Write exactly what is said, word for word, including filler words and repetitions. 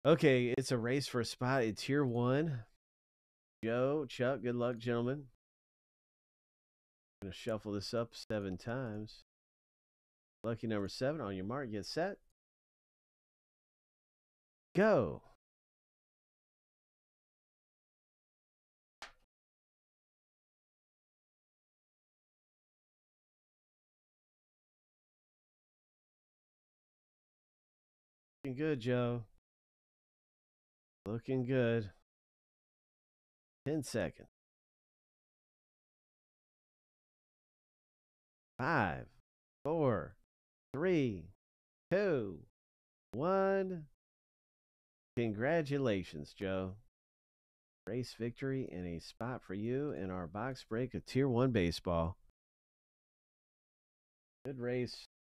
Okay, it's a race for a spot in tier one. Joe, Chuck, good luck, gentlemen. I'm going to shuffle this up seven times. Lucky number seven on your mark, get set. Go. Looking good, Joe. Looking good. ten seconds. Five, four, three, two, one. Congratulations, Joe. Race victory and a spot for you in our box break of tier one baseball. Good race.